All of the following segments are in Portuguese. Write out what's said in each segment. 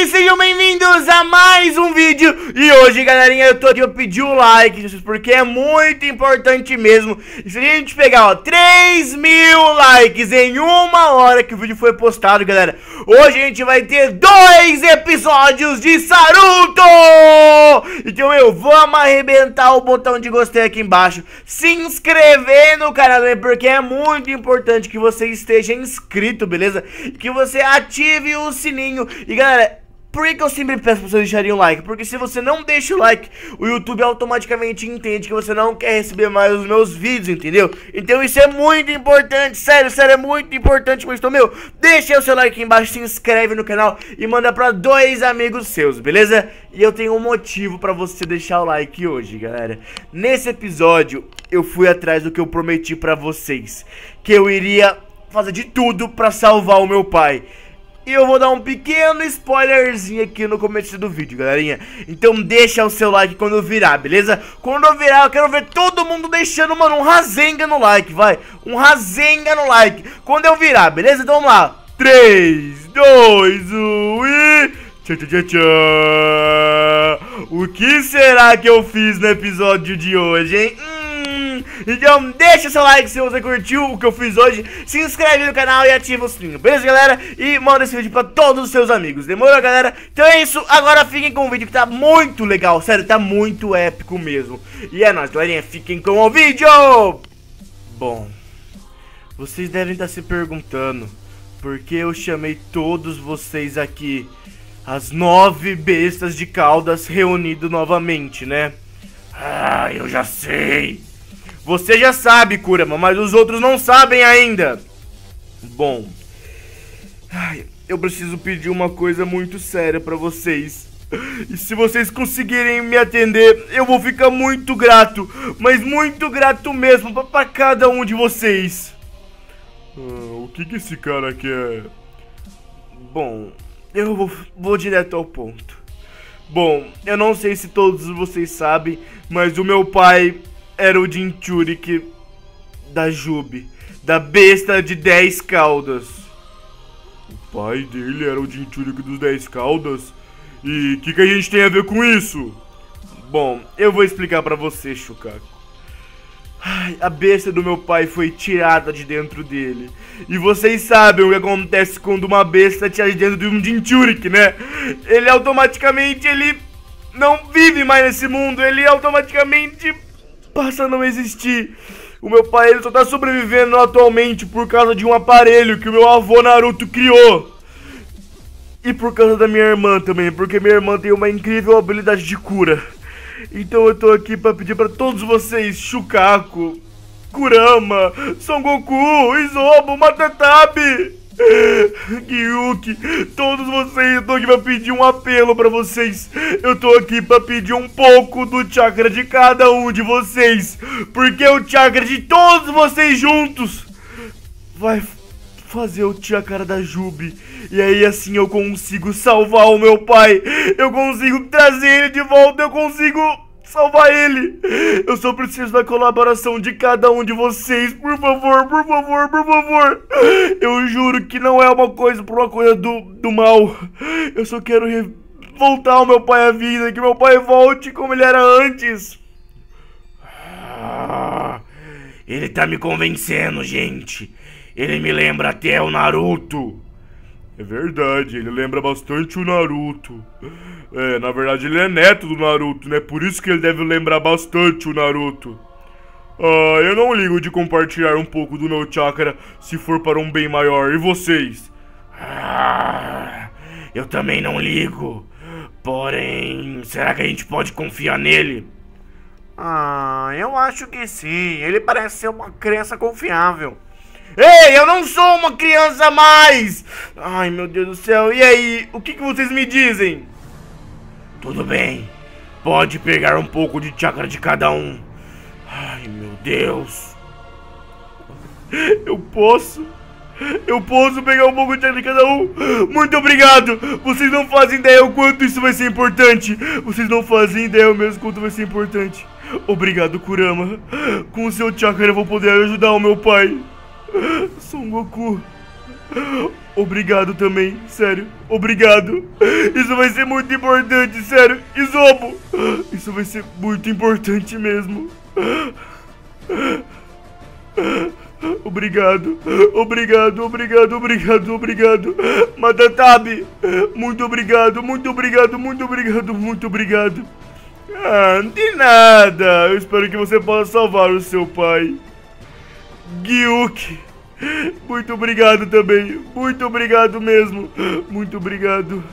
aí, sejam bem-vindos a mais um vídeo. E hoje, galerinha, eu tô aqui pra pedir o like, porque é muito importante mesmo. E se a gente pegar, ó, 3.000 likes em uma hora que o vídeo foi postado, galera, hoje a gente vai ter 2 episódios de Saruto. Então, vamos arrebentar o botão de gostei aqui embaixo, se inscrever no canal, porque é muito importante que você esteja inscrito, beleza? Que você ative o sininho. E galera, por que eu sempre peço pra vocês deixarem o like? Porque se você não deixa o like, o YouTube automaticamente entende que você não quer receber mais os meus vídeos, entendeu? Então isso é muito importante, sério, é muito importante. Mas então, deixa o seu like aqui embaixo, se inscreve no canal e manda pra 2 amigos seus, beleza? E eu tenho um motivo pra você deixar o like hoje, galera. Nesse episódio, eu fui atrás do que eu prometi pra vocês, que eu iria fazer de tudo pra salvar o meu pai. E eu vou dar um pequeno spoilerzinho aqui no começo do vídeo, galerinha. Então deixa o seu like quando eu virar, beleza? Quando eu virar, eu quero ver todo mundo deixando, mano, um razenga no like, vai. Um razenga no like quando eu virar, beleza? Então vamos lá. 3, 2, 1 e... Tchau, tchau, tchau, tchau. O que será que eu fiz no episódio de hoje, hein? Então deixa seu like se você curtiu o que eu fiz hoje, se inscreve no canal e ativa o sininho, beleza, galera? E manda esse vídeo pra todos os seus amigos, demorou, galera? Então é isso, agora fiquem com o vídeo que tá muito legal, sério, tá muito épico mesmo. E é nóis, galerinha, fiquem com o vídeo! Bom, vocês devem estar se perguntando por que eu chamei todos vocês aqui, as 9 bestas de caudas reunidos novamente, né? Ah, eu já sei! Você já sabe, Kurama, mas os outros não sabem ainda. Bom, eu preciso pedir uma coisa muito séria pra vocês. E se vocês conseguirem me atender, eu vou ficar muito grato. Mas muito grato mesmo pra cada um de vocês. O que esse cara quer? Bom, eu vou direto ao ponto. Bom, eu não sei se todos vocês sabem, mas o meu pai era o Jinchuriki da Jubi, da besta de 10 caudas. O pai dele era o Jinchuriki dos 10 caudas? E o que a gente tem a ver com isso? Bom, eu vou explicar pra você, Shukaku. A besta do meu pai foi tirada de dentro dele. E vocês sabem o que acontece quando uma besta tira de dentro de um Jinchuriki, né? Ele automaticamente, ele não vive mais nesse mundo. Ele automaticamente passa a não existir. O meu pai, ele só tá sobrevivendo atualmente por causa de um aparelho que o meu avô Naruto criou. E por causa da minha irmã também, porque minha irmã tem uma incrível habilidade de cura. Então eu tô aqui pra pedir pra todos vocês, Shukaku, Kurama, Son Goku, Izobo, Matatabi, Gyuki, todos vocês, eu tô aqui pra pedir um apelo pra vocês. Eu tô aqui pra pedir um pouco do chakra de cada um de vocês, porque o chakra de todos vocês juntos vai fazer o chakra da Jubi. E aí assim eu consigo salvar o meu pai, eu consigo trazer ele de volta, eu consigo salvar ele. Eu só preciso da colaboração de cada um de vocês. Por favor, por favor, por favor. Eu juro que não é uma coisa por uma coisa do mal. Eu só quero voltar o meu pai à vida, que meu pai volte como ele era antes. Ele tá me convencendo, gente. Ele me lembra até o Naruto. É verdade, ele lembra bastante o Naruto. Na verdade ele é neto do Naruto, né? Por isso que ele deve lembrar bastante o Naruto. Eu não ligo de compartilhar um pouco do meu chakra se for para um bem maior. E vocês? Eu também não ligo. Porém, será que a gente pode confiar nele? Eu acho que sim. Ele parece ser uma criança confiável. Ei, eu não sou uma criança mais! Ai, meu Deus do céu. E aí, o que vocês me dizem? Tudo bem. Pode pegar um pouco de chakra de cada um. Ai, meu Deus. Eu posso pegar um pouco de chakra de cada um? Muito obrigado. Vocês não fazem ideia o quanto isso vai ser importante. Vocês não fazem ideia mesmo quanto vai ser importante. Obrigado, Kurama. Com o seu chakra eu vou poder ajudar o meu pai. Son Goku, Obrigado também, sério, obrigado. Isso vai ser muito importante, sério. Isobo, isso vai ser muito importante mesmo. Obrigado, obrigado, obrigado, obrigado, obrigado. Matatabi, muito obrigado, muito obrigado, muito obrigado, muito obrigado. Ah, de nada. Eu espero que você possa salvar o seu pai, Gyuki. Muito obrigado também. Muito obrigado mesmo. Muito obrigado.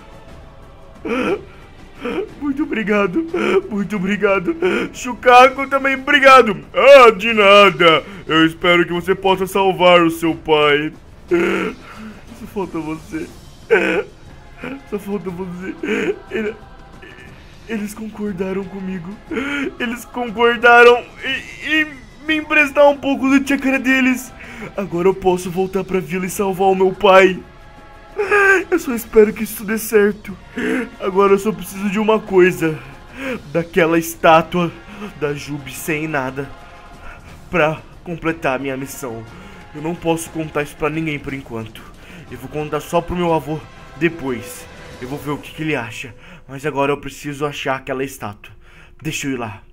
Muito obrigado. Muito obrigado. Shukaku também, obrigado. Ah, de nada. Eu espero que você possa salvar o seu pai. Só falta você. Só falta você. Eles concordaram comigo. Eles concordaram em me emprestar um pouco do chakra deles. Agora eu posso voltar pra vila e salvar o meu pai. Eu só espero que isso dê certo. Agora eu só preciso de uma coisa. Daquela estátua da Jubi sem nada pra completar a minha missão. Eu não posso contar isso pra ninguém por enquanto. Eu vou contar só pro meu avô depois. Eu vou ver o que ele acha. Mas agora eu preciso achar aquela estátua. Deixa eu ir lá.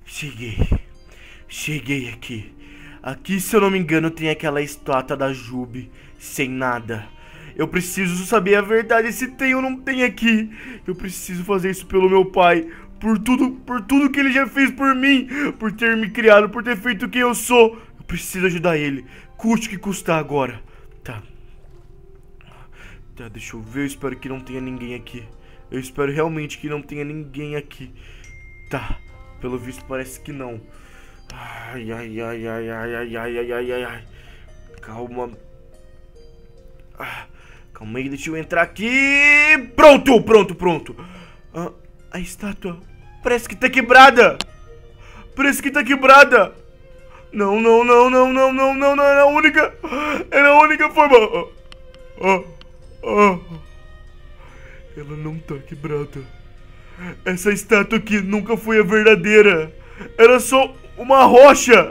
Cheguei aqui. Aqui, se eu não me engano, tem aquela estátua da Jubi sem nada. Eu preciso saber a verdade, se tem ou não tem aqui. Eu preciso fazer isso pelo meu pai. Por tudo que ele já fez por mim. Por ter me criado, por ter feito quem eu sou. Eu preciso ajudar ele. Custe o que custar agora. Tá, deixa eu ver. Eu espero que não tenha ninguém aqui. Eu espero realmente que não tenha ninguém aqui. Tá, pelo visto parece que não. Ai. Calma. Calma aí, deixa eu entrar aqui. Pronto. A estátua parece que tá quebrada. Não, era a única forma. Ela não tá quebrada. Essa estátua aqui nunca foi a verdadeira. Era só uma rocha.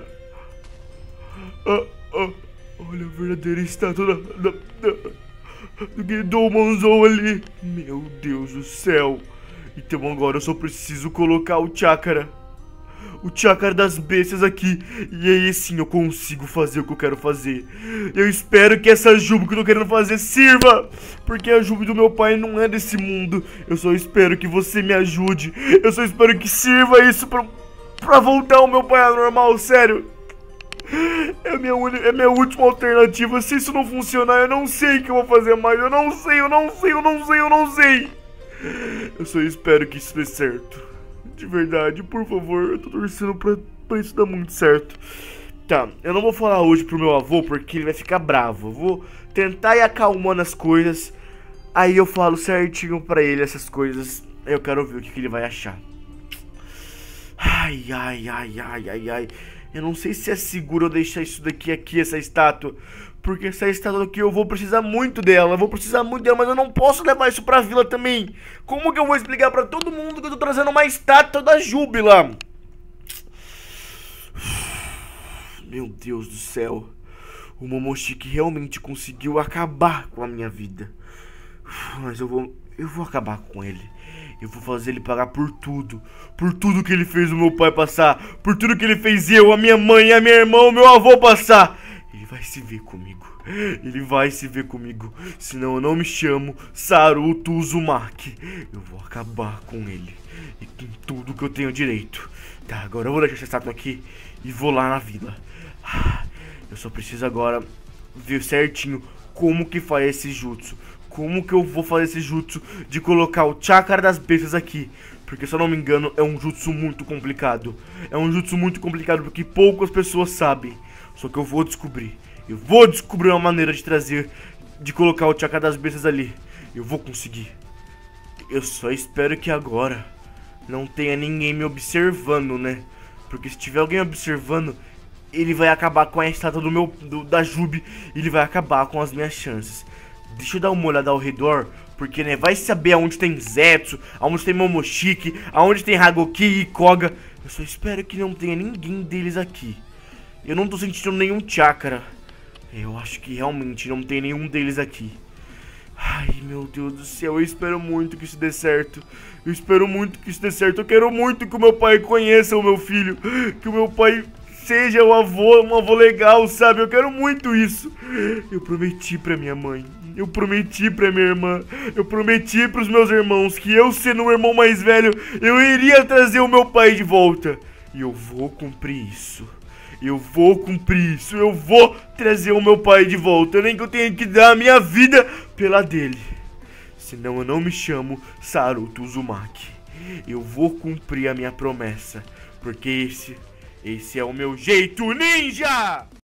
Olha a verdadeira estátua do Gedomonzou ali. Meu Deus do céu. Então agora eu só preciso colocar o chakra. O chakra das bestas aqui. E aí sim eu consigo fazer o que eu quero fazer. Eu espero que essa Jubi que eu tô querendo fazer sirva. Porque a Jubi do meu pai não é desse mundo. Eu só espero que você me ajude. Eu só espero que sirva isso pra voltar o meu pai ao normal, sério. É minha última alternativa. Se isso não funcionar, eu não sei o que eu vou fazer mais. Eu não sei. Eu só espero que isso dê certo. De verdade, por favor, eu tô torcendo pra isso dar muito certo. Tá, eu não vou falar hoje pro meu avô porque ele vai ficar bravo. Eu vou tentar ir acalmando as coisas. Aí eu falo certinho pra ele essas coisas. Aí eu quero ver o que ele vai achar. Ai. Eu não sei se é seguro eu deixar isso daqui essa estátua. Porque essa estátua aqui eu vou precisar muito dela. Mas eu não posso levar isso pra vila também. Como que eu vou explicar pra todo mundo que eu tô trazendo uma estátua da Jubi lá? Meu Deus do céu. O Momoshiki realmente conseguiu acabar com a minha vida. Mas eu vou acabar com ele. Eu vou fazer ele pagar por tudo. Por tudo que ele fez o meu pai passar. Por tudo que ele fez eu, a minha mãe, a minha irmã, o meu avô passar. Ele vai se ver comigo. Senão eu não me chamo Saruto Uzumaki. Eu vou acabar com ele. E com tudo que eu tenho direito. Tá, agora eu vou deixar essa estátua aqui e vou lá na vila. Eu só preciso agora ver certinho como que faz esse jutsu. Como que eu vou fazer esse jutsu de colocar o chakra das bestas aqui? Porque, se eu não me engano, é um jutsu muito complicado. Porque poucas pessoas sabem. Só que eu vou descobrir. Uma maneira de colocar o chakra das bestas ali. Eu vou conseguir. Eu só espero que agora não tenha ninguém me observando, né? Porque se tiver alguém observando, ele vai acabar com a estátua da Jubi. Ele vai acabar com as minhas chances. Deixa eu dar uma olhada ao redor, porque, né, vai saber aonde tem Zetsu, aonde tem Momoshiki, aonde tem Hagoki e Koga. Eu só espero que não tenha ninguém deles aqui. Eu não tô sentindo nenhum chakra. Eu acho que realmente não tem nenhum deles aqui. Ai, meu Deus do céu, eu espero muito que isso dê certo. Eu espero muito que isso dê certo. Eu quero muito que o meu pai conheça o meu filho. Que o meu pai seja um avô legal, sabe? Eu quero muito isso. Eu prometi pra minha mãe. Eu prometi pra minha irmã. Eu prometi pros meus irmãos que eu, sendo o irmão mais velho, eu iria trazer o meu pai de volta. E eu vou cumprir isso. Eu vou cumprir isso. Eu vou trazer o meu pai de volta. Nem que eu tenha que dar a minha vida pela dele. Senão eu não me chamo Saruto Uzumaki. Eu vou cumprir a minha promessa. Porque esse é o meu jeito ninja!